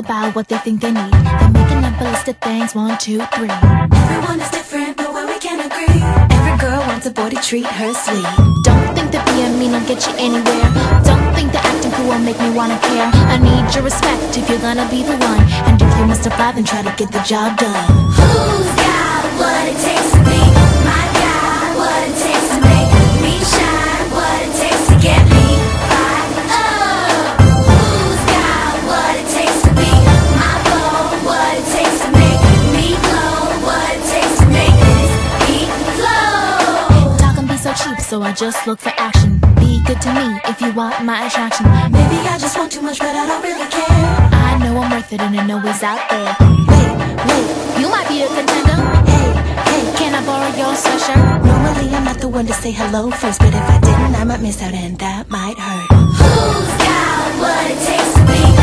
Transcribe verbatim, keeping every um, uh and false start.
about what they think they need. They're making up a list of things, one, two, three. Everyone is different, but where we can agree. Every girl wants a boy to treat her sweet. Don't think that being mean will get you anywhere. Don't think that acting cool will make me wanna care. I need your respect if you're gonna be the one. And if you're Mister Five, then try to get the job done. Who's got what it takes to be my guy? What it takes to make me shine? What it takes to get me fired up? Who's got what it takes to be my beau? What it takes to make me glow? What it takes to make this beat flow? Talk can be so cheap, so I just look for action. Be good to me if you want my attraction. Maybe I just want too much, but I don't really care. I know I'm worth it and I know it's out there. Wait, wait, You might be a contender. hey, hey. Can I borrow your sweatshirt? Normally I'm not the one to say hello first, but if I didn't, I might miss out and that might hurt. Who's got what it takes to be